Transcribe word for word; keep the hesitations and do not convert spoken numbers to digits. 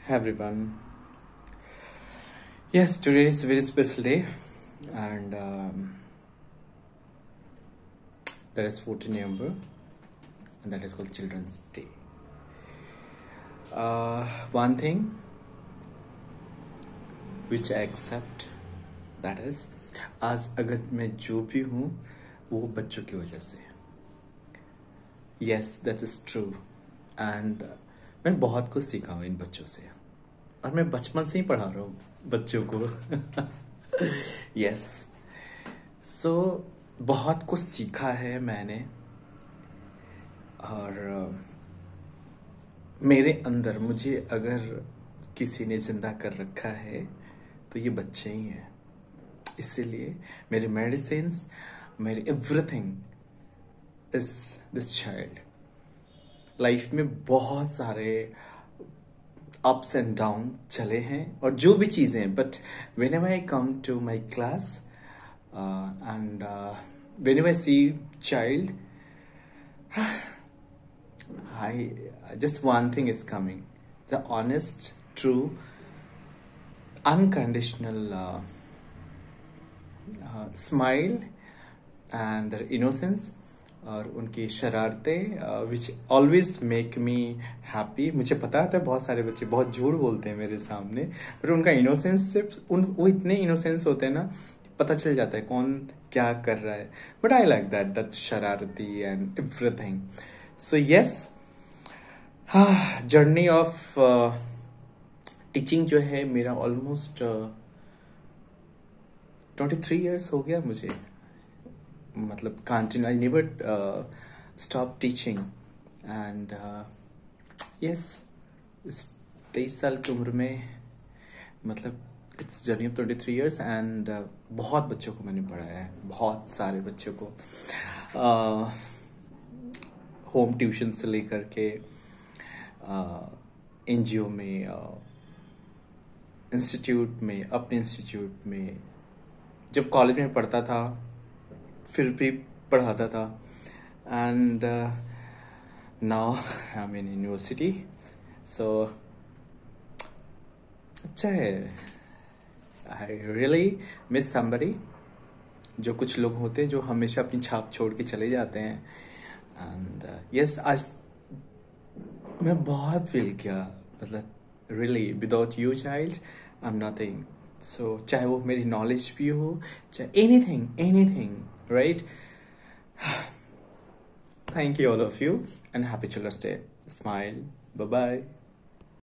Hi everyone. Yes, today is a very special day, and um, that is fourteenth November, and that is called Children's Day. Uh, one thing which I accept, that is, आज अगर मैं जो भी हूँ वो बच्चों की वजह से. Yes, that is true, and मैंने बहुत कुछ सीखा हूँ इन बच्चों से, और मैं बचपन से ही पढ़ा रहा हूँ बच्चों को. यस, सो बहुत कुछ सीखा है मैंने, और uh, मेरे अंदर मुझे अगर किसी ने जिंदा कर रखा है तो ये बच्चे ही हैं. इसीलिए मेरे मेडिसिन्स, मेरे everything is this child. Life में बहुत सारे अप्स एंड डाउन चले हैं और जो भी चीजें, but whenever I come to my class and whenever I see child, I just one thing is coming, the honest, true, unconditional smile and their innocence, और उनकी शरारतें which always make me happy. मुझे पता होता है बहुत सारे बच्चे बहुत झूठ बोलते हैं मेरे सामने, पर उनका इनोसेंस सिर्फ उन वो इतने इनोसेंस होते हैं ना, पता चल जाता है कौन क्या कर रहा है. But I like that that शरारती and everything. So yes, journey of teaching जो है मेरा ऑलमोस्ट ट्वेंटी थ्री ईयर्स हो गया मुझे. मतलब continue, I never stop teaching. And yes, इस तेईस साल की उम्र में, मतलब it's journey of twenty three years, and बहुत बच्चों को मैंने पढ़ाया है, बहुत सारे बच्चों को, होम uh, ट्यूशन से लेकर के एनजीओ uh, में, इंस्टीट्यूट uh, में, अपने इंस्टीट्यूट में, जब कॉलेज में पढ़ता था फिर भी पढ़ाता था, and now I am in university. So अच्छा है. I really miss somebody. जो कुछ लोग होते हैं जो हमेशा अपनी छाप छोड़ के चले जाते हैं. एंड यस, आज मैं बहुत फील किया, मतलब really without you child I am nothing. So चाहे वो मेरी नॉलेज भी हो, चाहे anything anything, right? Thank you all of you, and happy Children's Day. Smile. Bye bye.